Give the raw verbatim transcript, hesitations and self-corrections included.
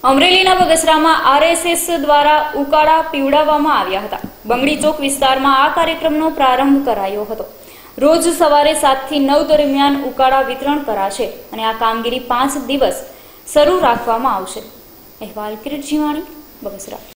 અમરેલીના બગસરામાં આરએસએસ દ્વારા ઉકાળા પીવડાવવામાં આવ્યા હતા। બંગડી ચોક વિસ્તારમાં આ કાર્યક્રમનો પ્રારંભ કરાયો હતો। રોજ સવારે સાત થી નવ દરમિયાન ઉકાળા વિતરણ કરાશે અને આ કામગીરી પાંચ દિવસ શરૂ રાખવામાં આવશે। અહેવાલ કિરીટ જીવાણી, બગસરા।